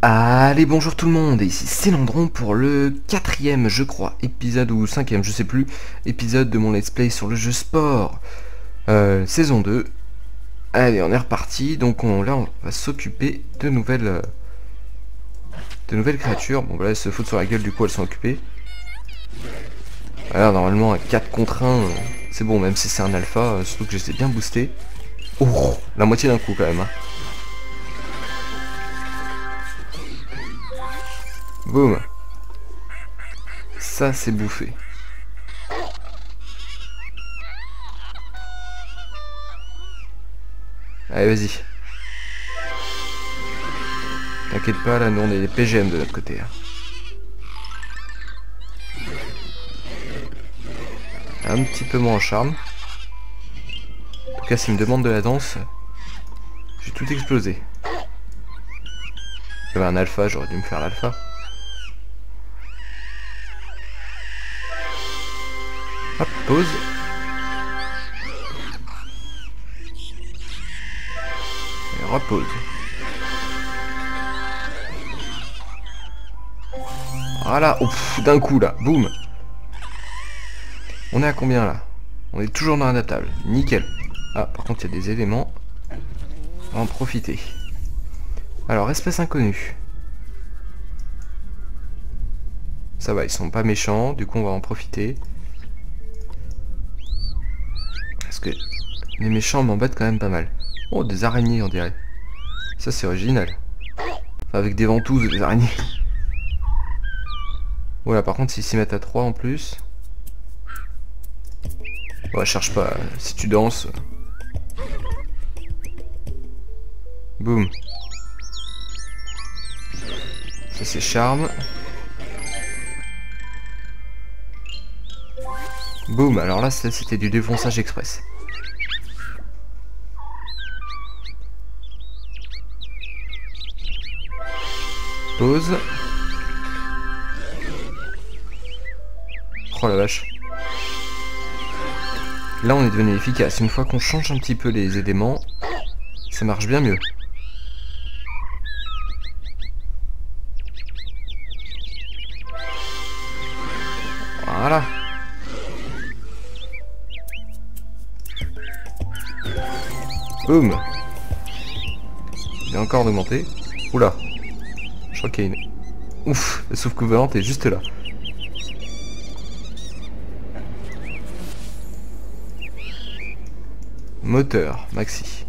Allez, bonjour tout le monde, et ici c'est Landron pour le 4ème, je crois, épisode ou 5ème, je sais plus, épisode de mon let's play sur le jeu sport, saison 2. Allez, on est reparti, donc là on va s'occuper de nouvelles créatures. Bon, bah là elles se foutent sur la gueule, du coup elles sont occupées. Alors normalement à 4 contre 1, c'est bon, même si c'est un alpha, surtout que j'étais bien boosté. Oh, la moitié d'un coup quand même, hein. Boum. Ça c'est bouffé. Allez, vas-y. T'inquiète pas, là nous on est les PGM de notre côté, hein. Un petit peu moins en charme. En tout cas s'il me demande de la danse, je vais tout exploser. Il y avait un alpha, j'aurais dû me faire l'alpha. Hop, pause. Et repose. Voilà, d'un coup là, boum. On est à combien là? On est toujours dans l'adaptable, nickel. Ah, par contre il y a des éléments. On va en profiter. Alors, espèce inconnue. Ça va, ils sont pas méchants, du coup on va en profiter. Parce que les méchants m'embêtent quand même pas mal. Oh, des araignées on dirait. Ça c'est original. Enfin, avec des ventouses, des araignées. Voilà, par contre s'ils s'y mettent à 3 en plus. Ouais, cherche pas, si tu danses. Boum. Ça c'est charme. Boum, alors là c'était du défonçage express. Pause. Oh la vache. Là on est devenu efficace. Une fois qu'on change un petit peu les éléments, ça marche bien mieux. Voilà. Boum. Il est encore augmenté. Oula. Je crois qu'il y a une... Ouf, la sauvecouverte est juste là. Moteur, maxi.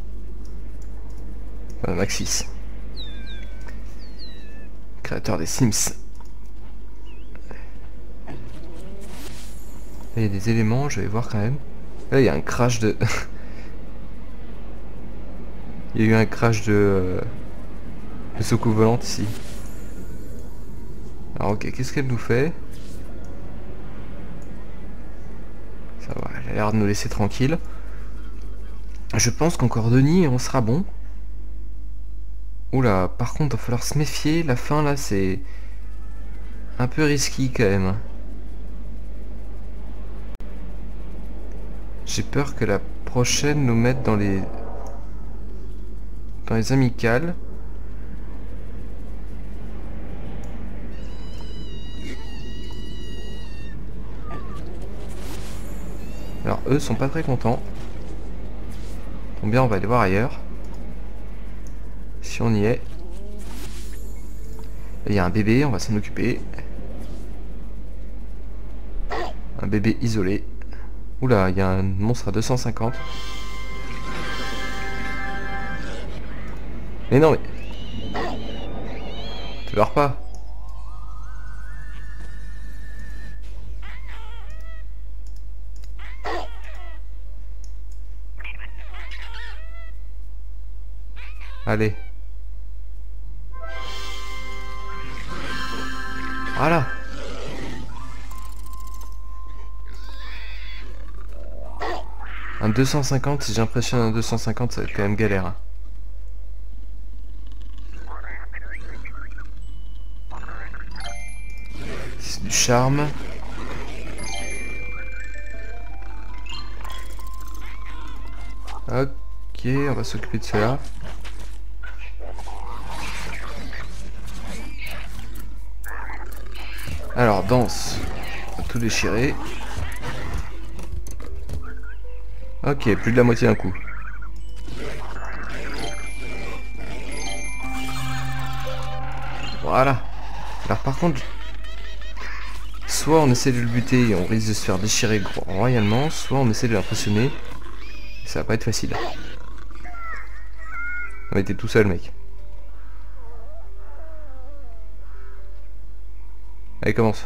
Maxis. Créateur des Sims. Là, il y a des éléments, je vais voir quand même. Là, il y a un crash de... Il y a eu un crash de secours volante ici. Alors ok, qu'est-ce qu'elle nous fait? Ça va, elle a l'air de nous laisser tranquille. Je pense qu'en cordonnier on sera bon. Oula, par contre il va falloir se méfier, la fin là c'est un peu risqué quand même. J'ai peur que la prochaine nous mette dans les amicales. Alors eux sont pas très contents. Donc bien on va aller voir ailleurs. Si on y est. Il y a un bébé, on va s'en occuper. Un bébé isolé. Oula, il y a un monstre à 250. Mais non mais... Tu dors pas. Allez. Voilà. Un 250, si j'impressionne un 250, ça va être quand même galère, hein. C'est du charme. Ok, on va s'occuper de cela. Alors, danse. On va tout déchirer. Ok, plus de la moitié d'un coup. Voilà. Alors par contre, soit on essaie de le buter et on risque de se faire déchirer royalement, soit on essaie de l'impressionner. Ça va pas être facile. On va être tout seul, mec. Allez, commence.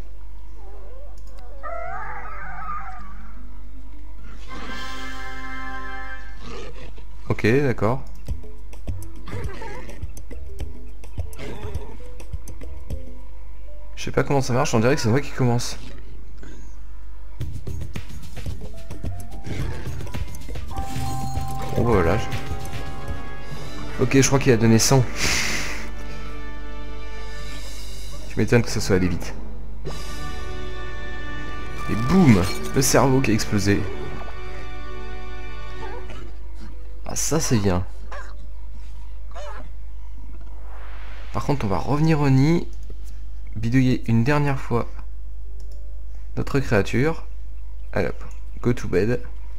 Ok, d'accord. Je sais pas comment ça marche, on dirait que c'est moi qui commence. Oh voilà. Ok, je crois qu'il a donné 100. Je m'étonne que ça soit allé vite. Et boum, le cerveau qui a explosé. Ah ça c'est bien. Par contre on va revenir au nid. Bidouiller une dernière fois notre créature. Allez hop, go to bed.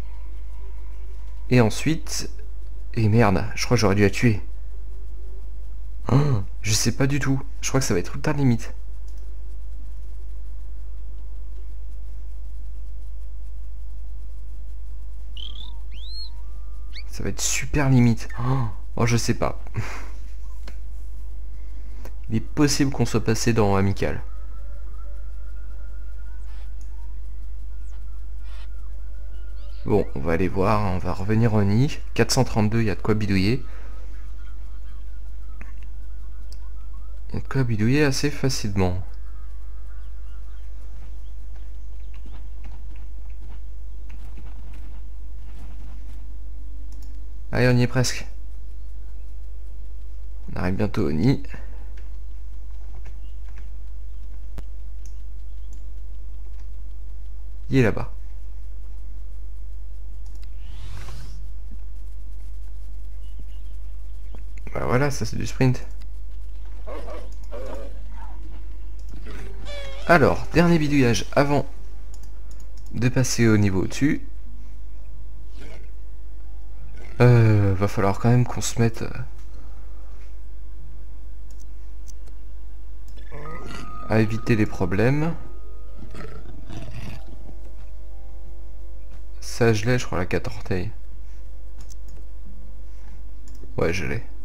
Et ensuite... Et merde, je crois que j'aurais dû la tuer. Oh, je sais pas du tout. Je crois que ça va être ultra limite. Ça va être super limite. Oh, je sais pas. Il est possible qu'on soit passé dans Amical. Bon, on va aller voir, on va revenir au nid. 432, il y a de quoi bidouiller. Il y a de quoi bidouiller assez facilement. Allez, on y est presque. On arrive bientôt au nid. Il est là-bas. Bah voilà, ça c'est du sprint. Alors, dernier bidouillage avant de passer au niveau au-dessus. Va falloir quand même qu'on se mette à éviter les problèmes. Ça je l'ai, je crois, la 4 orteils. Ouais, je l'ai.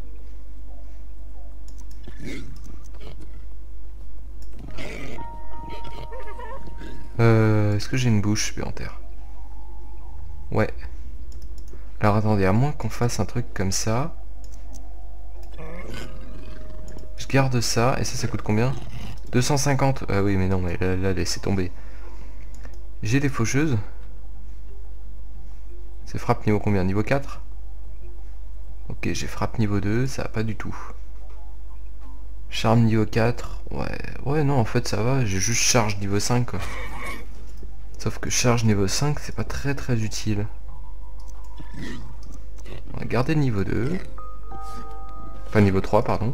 Est-ce que j'ai une bouche supplémentaire? Ouais. Alors attendez, à moins qu'on fasse un truc comme ça. Je garde ça, et ça coûte combien? 250. Ah oui, mais non, mais là laissez tomber. J'ai des faucheuses. C'est frappe niveau combien? Niveau 4? Ok, j'ai frappe niveau 2, ça va pas du tout. Charme niveau 4. Ouais, non, en fait ça va, j'ai juste charge niveau 5 quoi. Sauf que charge niveau 5, c'est pas très utile. On va garder le niveau 2. Enfin niveau 3, pardon.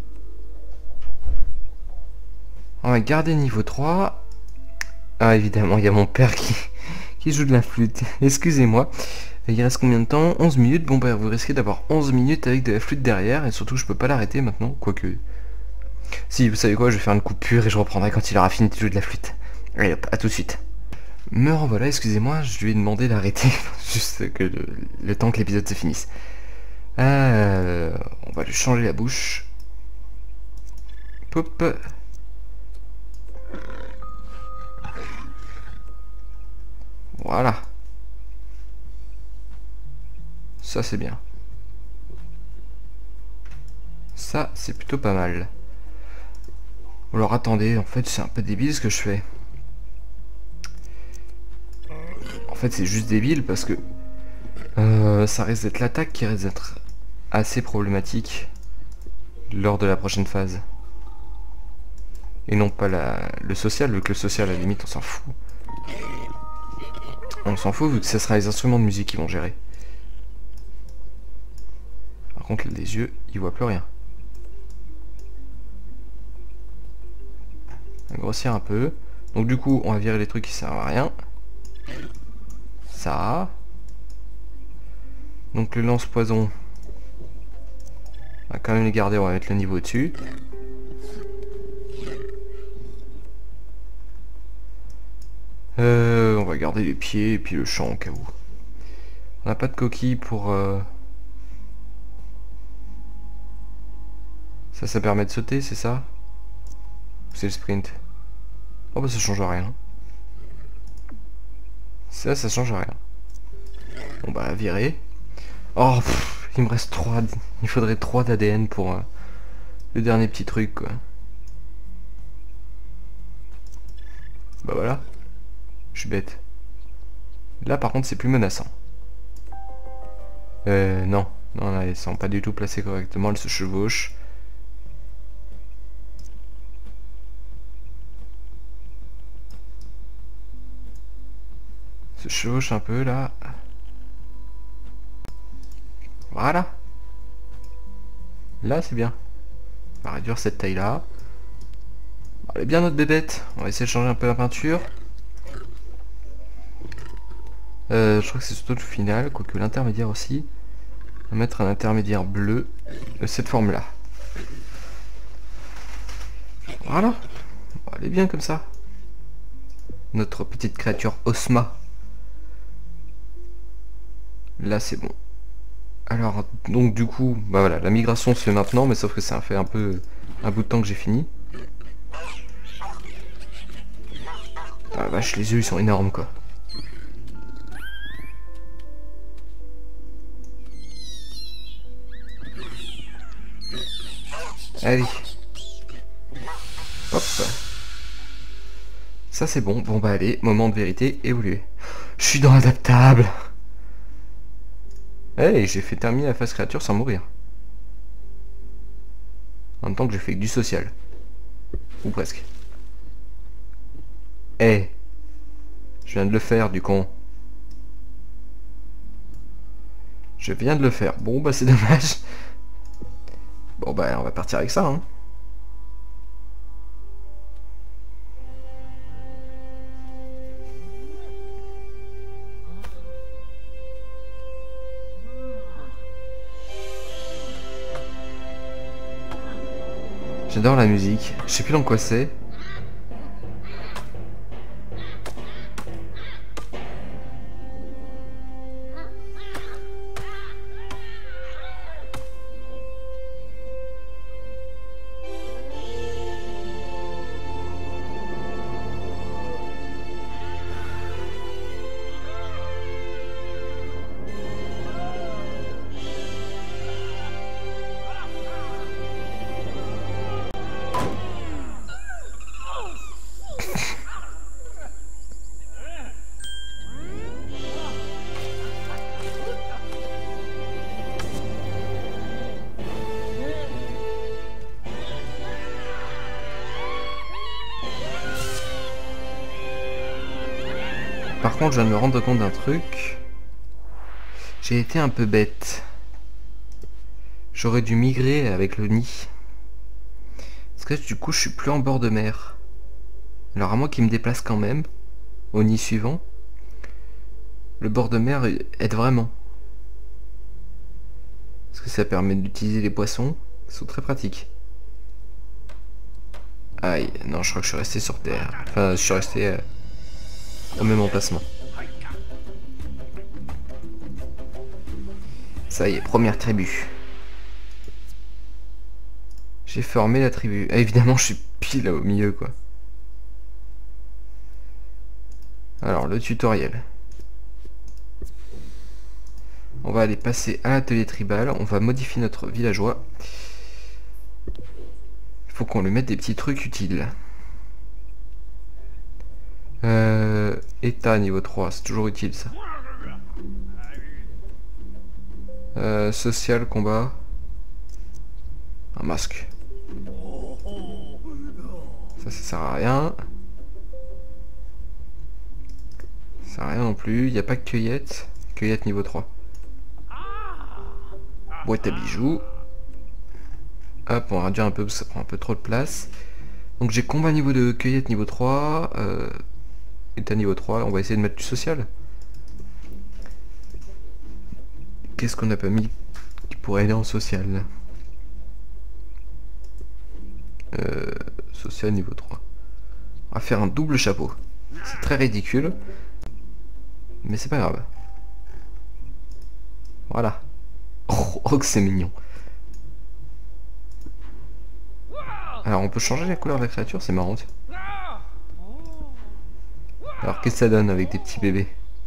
On va garder niveau 3. Ah évidemment, il y a mon père qui joue de la flûte. Excusez-moi. Il reste combien de temps? 11 minutes. Bon bah vous risquez d'avoir 11 minutes avec de la flûte derrière. Et surtout je peux pas l'arrêter maintenant. Quoique... Si, vous savez quoi, je vais faire une coupure et je reprendrai quand il aura fini de jouer de la flûte. Allez hop, à tout de suite. Me revoilà, excusez-moi, je lui ai demandé d'arrêter. Juste que le temps que l'épisode se finisse. On va lui changer la bouche. Pop. Voilà. Ça c'est bien. Ça c'est plutôt pas mal. Alors attendez, en fait c'est un peu débile ce que je fais. En fait c'est juste débile parce que ça risque d'être l'attaque qui risque d'être assez problématique lors de la prochaine phase. Et non pas le social, vu que le social à la limite on s'en fout. On s'en fout vu que ce sera les instruments de musique qui vont gérer. Par contre les yeux, ils voient plus rien. grossir un peu. Donc du coup, on va virer les trucs qui servent à rien. Ça. Donc le lance-poison, on va quand même les garder, on va mettre le niveau dessus. On va garder les pieds et puis le champ au cas où. On n'a pas de coquille pour... Ça permet de sauter, c'est ça? Ou c'est le sprint? Oh bah ça change rien. Ça change rien. Bon bah virer. Oh, il me reste 3... Il faudrait 3 d'ADN pour le dernier petit truc, quoi. Bah voilà. Je suis bête. Là par contre c'est plus menaçant. Non. Non, là, elles sont pas du tout placées correctement, elles se chevauchent. Se chevauche un peu là. Voilà. Là c'est bien. On va réduire cette taille là. Elle est bien notre bébête. On va essayer de changer un peu la peinture. Je crois que c'est surtout le final, quoique l'intermédiaire aussi. On va mettre un intermédiaire bleu de cette forme là. Voilà. Bon, elle est bien comme ça. Notre petite créature Osma. Là c'est bon. Alors donc du coup, bah voilà, la migration se fait maintenant, mais sauf que ça fait un peu un bout de temps que j'ai fini. Ah la vache, les yeux ils sont énormes quoi. Allez. Hop. Ça c'est bon. Bon bah allez, moment de vérité, évoluer. Je suis dans l'adaptable. Hey, j'ai fait terminer la phase créature sans mourir. En même temps que j'ai fait que du social. Ou presque. Hey. Je viens de le faire, du con. Je viens de le faire. Bon bah c'est dommage. Bon bah on va partir avec ça hein. J'adore la musique. Je sais plus dans quoi c'est. Par contre, je viens de me rendre compte d'un truc. J'ai été un peu bête. J'aurais dû migrer avec le nid. Parce que du coup, je suis plus en bord de mer. Alors à moi qui me déplace quand même, au nid suivant, le bord de mer aide vraiment. Parce que ça permet d'utiliser les poissons, qui sont très pratiques. Aïe, non, je crois que je suis resté sur terre. Enfin, je suis resté au même emplacement. Ça y est, première tribu. J'ai formé la tribu. Ah, évidemment, je suis pile là au milieu, quoi. Alors, le tutoriel. On va aller passer à l'atelier tribal. On va modifier notre villageois. Il faut qu'on lui mette des petits trucs utiles. État niveau 3, c'est toujours utile ça. Social, combat. Un masque. Ça sert à rien. Ça sert à rien non plus. Il n'y a pas que cueillette. Cueillette niveau 3. Boîte à bijoux. Hop, on va réduire un peu parce que ça prend un peu trop de place. Donc j'ai combat niveau de cueillette niveau 3. État niveau 3. On va essayer de mettre du social. Qu'est-ce qu'on n'a pas mis qui pourrait aider en social? Social niveau 3. On va faire un double chapeau. C'est très ridicule. Mais c'est pas grave. Voilà. Oh que c'est mignon. Alors on peut changer la couleur de la créature, c'est marrant. Alors qu'est-ce que ça donne avec des petits bébés?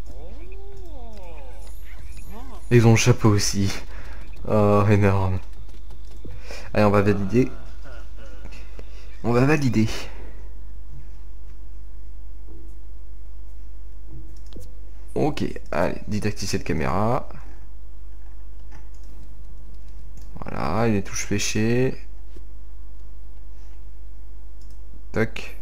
Ils ont le chapeau aussi. Oh énorme. Allez on va valider. On va valider. Ok, allez, didacticiel de caméra. Voilà, les touches fléchées. Tac.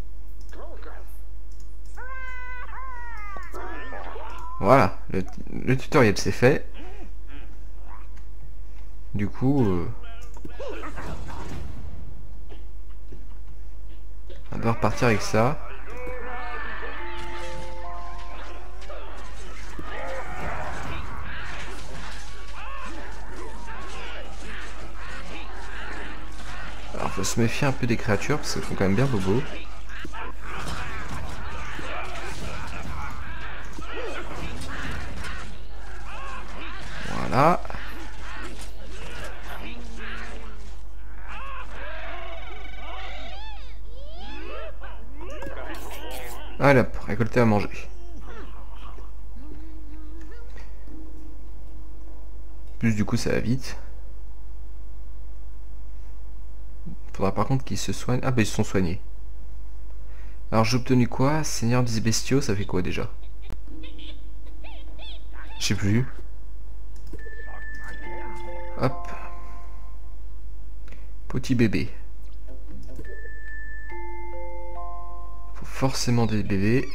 Voilà, le tutoriel c'est fait. Du coup, on doit repartir avec ça. Alors faut se méfier un peu des créatures parce qu'elles font quand même bien bobo. Voilà. Voilà, pour récolter à manger. Plus du coup ça va vite. Faudra par contre qu'ils se soignent. Ah bah ils se sont soignés. Alors j'ai obtenu quoi? Seigneur des bestiaux, ça fait quoi déjà? Je sais plus. Hop. Petit bébé. Faut forcément des bébés.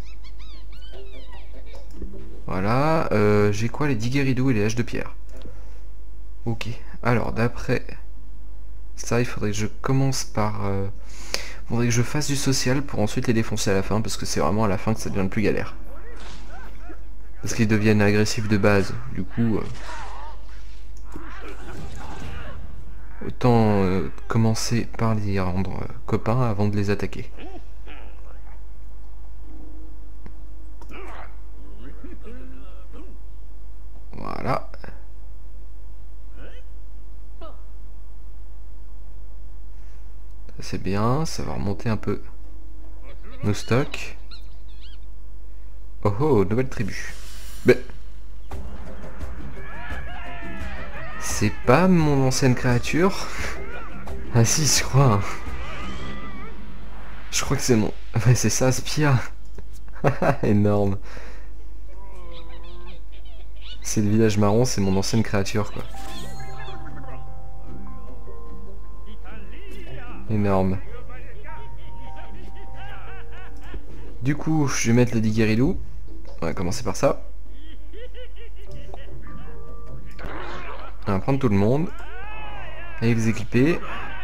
Voilà. J'ai quoi? Les digueridou et les haches de pierre. Ok. Alors d'après ça, il faudrait que je commence par... faudrait que je fasse du social pour ensuite les défoncer à la fin, parce que c'est vraiment à la fin que ça devient le plus galère. Parce qu'ils deviennent agressifs de base. Du coup... autant commencer par les rendre copains avant de les attaquer. Voilà. Ça c'est bien, ça va remonter un peu nos stocks. Oh oh, nouvelle tribu. Mais... c'est pas mon ancienne créature? Ah si, je crois. Hein. Je crois que c'est mon... ouais, c'est ça, Spia. Énorme. C'est le village marron, c'est mon ancienne créature, quoi. Énorme. Du coup, je vais mettre le digueridou. On va commencer par ça. On va prendre tout le monde. Et les équiper.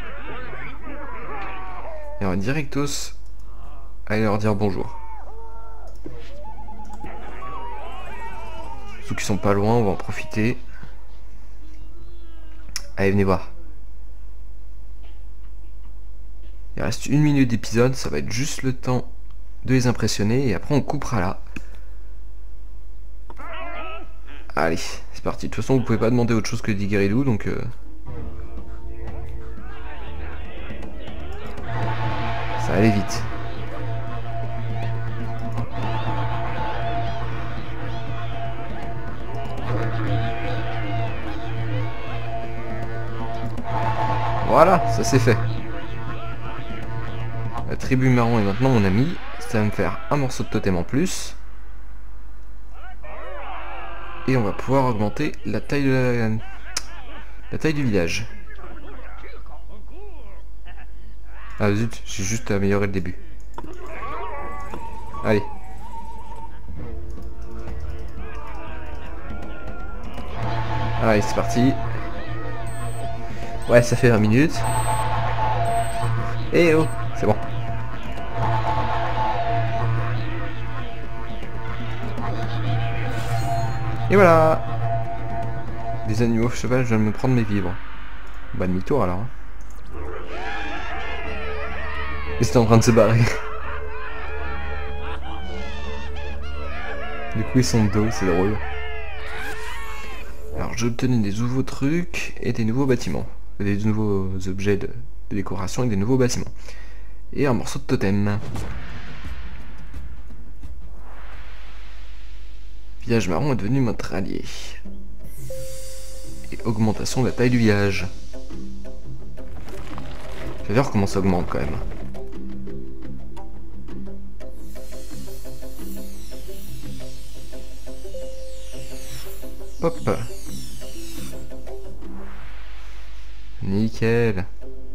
Et on va directos aller leur dire bonjour. Ceux qui sont pas loin, on va en profiter. Allez, venez voir. Il reste 1 minute d'épisode, ça va être juste le temps de les impressionner et après on coupera là. Allez, c'est parti. De toute façon, vous pouvez pas demander autre chose que digueridou, donc... ça allait vite. Voilà, ça c'est fait. La tribu marron est maintenant mon ami. Ça va me faire un morceau de totem en plus. Et on va pouvoir augmenter la taille de la taille du village. Ah zut, j'ai juste amélioré le début. Allez. Allez, c'est parti. Ouais, ça fait 20 minutes. Eh oh, C'est bon. Et voilà. Des animaux sauvages viennent me prendre mes vivres. Bah demi-tour alors. Hein. Ils étaient en train de se barrer. Du coup ils sont de dos, c'est drôle. Alors j'ai obtenu des nouveaux trucs et des nouveaux bâtiments. Des nouveaux objets de décoration et des nouveaux bâtiments. Et un morceau de totem. Village marron est devenu notre allié. Et augmentation de la taille du village. Je vais voir comment ça augmente quand même. Hop. Nickel.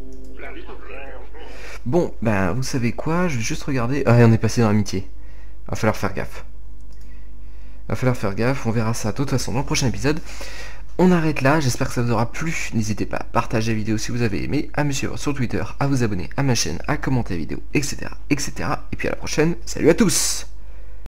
Bon, ben vous savez quoi, je vais juste regarder... Ah, on est passé dans l'amitié. Va falloir faire gaffe. Va falloir faire gaffe, on verra ça de toute façon dans le prochain épisode. On arrête là, j'espère que ça vous aura plu. N'hésitez pas à partager la vidéo si vous avez aimé, à me suivre sur Twitter, à vous abonner à ma chaîne, à commenter la vidéo, etc. etc. Et puis à la prochaine, salut à tous!